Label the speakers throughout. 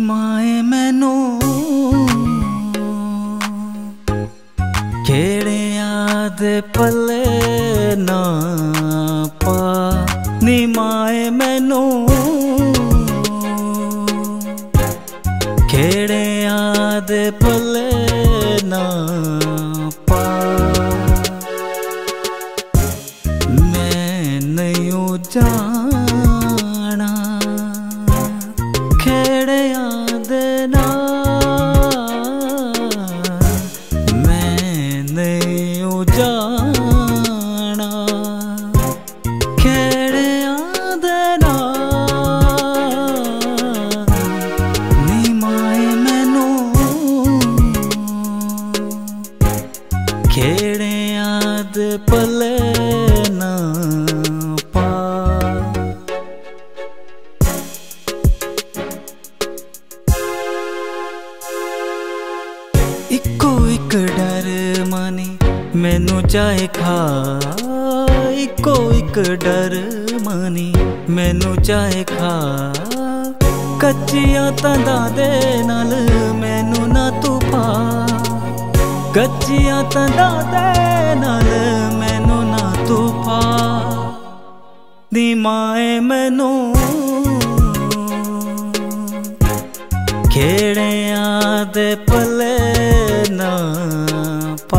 Speaker 1: माए मैनू खेड़े याद पले ना पा नी माए मैनू खेड़े याद पले ना पा मैं नहीं जाना खेड़े याद ना मैं नहीं जाना खेड़े याद ना नी माए मैनू खेड़े याद पले ना पा। इको एक डर मनी मैनू चाहे खा इको एक डर मनी मैनू चाहे खा कच्चिया तंदा दे नाल मैनू ना तू पा कच्चिया तंदा दे नाल मैनू ना तू पा नी माए मैनू खेड़े याद पले ना पा।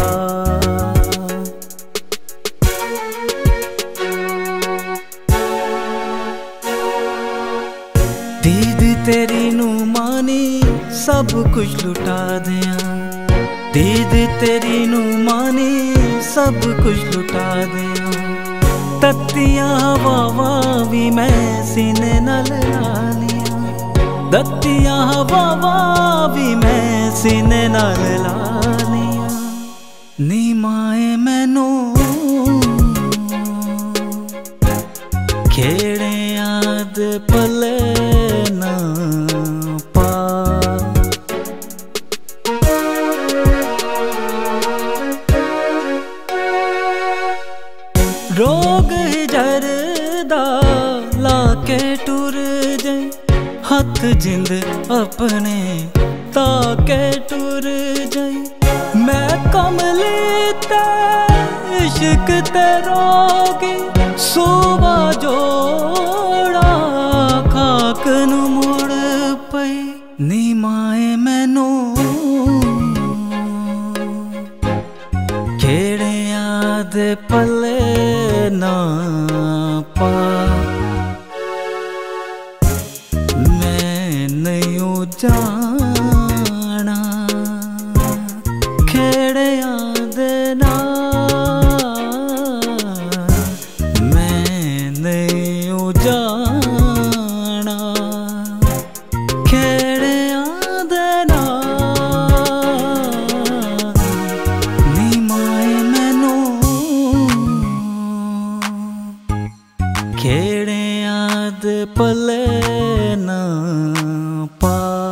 Speaker 1: दीद तेरी नू मानी सब कुछ लुटा दिया दीद तेरी नू मानी सब कुछ लुटा दिया तत्तियां हवावां भी मैं सीने नाल ला लिया दत्तियां हवावां भी मैं सीने नाल ला लिया नी माए मैनू खेड़े याद पले ना पा। रोग जरदा लाके टुर जाए हथ जिंद अपने ताके टुर जाए मैं कमली ते इश्क ते रोगी सुबह जोड़ा खाक नू मुड़ पई नी माए मैनू खेड़े याद पले ना पा। मैं नहीं जाना खेड़े याद ना मैं नहीं जाना खेड़े याद ना नी माए मैनू खेड़े याद पले ना पा।